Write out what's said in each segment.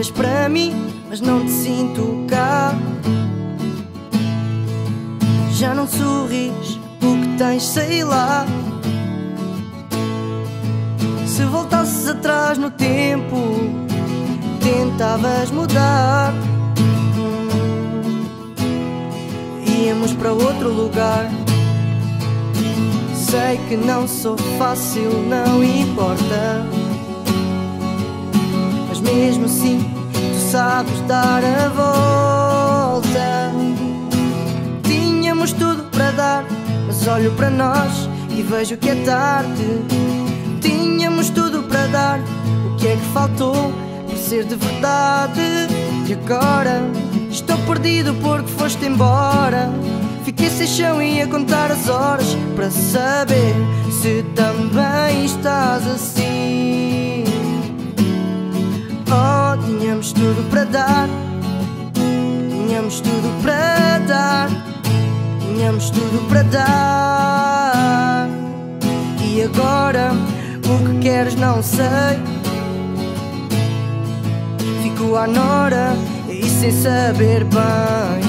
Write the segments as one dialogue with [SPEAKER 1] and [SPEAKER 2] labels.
[SPEAKER 1] Olhas para mim, mas não te sinto cá. Já não sorris, o que tens, sei lá. Se voltasses atrás no tempo, tentavas mudar. Íamos para outro lugar. Sei que não sou fácil, não importa, mas mesmo assim tu sabes dar a volta. Tínhamos tudo para dar, mas olho para nós e vejo que é tarde. Tínhamos tudo para dar, o que é que faltou por ser de verdade? E agora estou perdido porque foste embora. Fiquei sem chão e a contar as horas para saber se também estás assim. Oh, tínhamos tudo para dar, tínhamos tudo para dar, tínhamos tudo para dar. E agora o que queres não sei. Fico à nora e sem saber bem.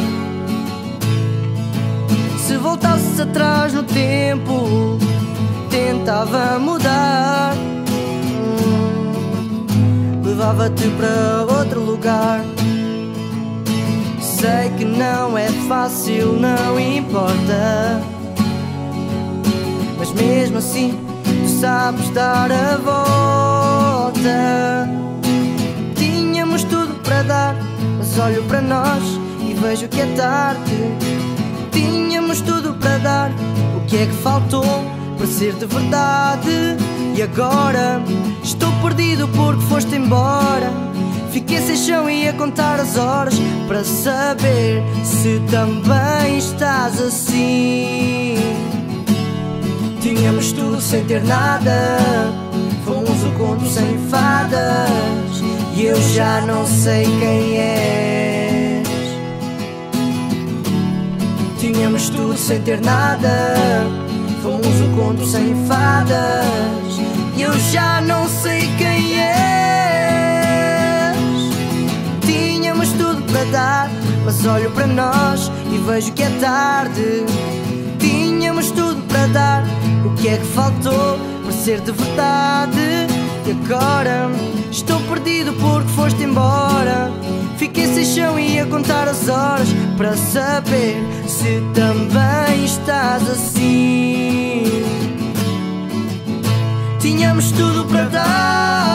[SPEAKER 1] Se voltasses atrás no tempo, tentava mudar. Levava-te para outro lugar. Sei que não é fácil, não importa, mas mesmo assim tu sabes dar a volta. Tínhamos tudo para dar, mas olho para nós e vejo que é tarde. Tínhamos tudo para dar, o que é que faltou para ser de verdade? E agora estou perdido porque foste embora. Fiquei sem chão e a contar as horas para saber se também estás assim. Tínhamos tudo sem ter nada, fomos um conto sem fadas, e eu já não sei quem és. Tínhamos tudo sem ter nada, fomos um conto sem fadas, e eu já não sei quem és. Tínhamos tudo para dar, mas olho para nós e vejo que é tarde. Tínhamos tudo para dar, o que é que faltou para ser de verdade? E agora estou perdido porque foste embora. Fiquei sem chão e a contar as horas para saber se também estás assim. Tínhamos tudo para dar,